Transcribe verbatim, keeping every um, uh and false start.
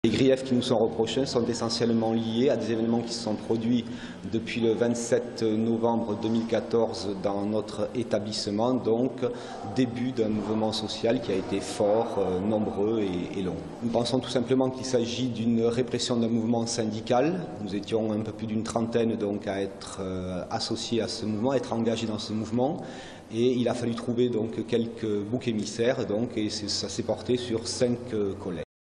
Les griefs qui nous sont reprochés sont essentiellement liés à des événements qui se sont produits depuis le vingt-sept novembre deux mille quatorze dans notre établissement, donc début d'un mouvement social qui a été fort, euh, nombreux et, et long. Nous pensons tout simplement qu'il s'agit d'une répression d'un mouvement syndical. Nous étions un peu plus d'une trentaine donc à être euh, associés à ce mouvement, à être engagés dans ce mouvement. Et il a fallu trouver donc quelques boucs émissaires donc, et ça s'est porté sur cinq euh, collègues.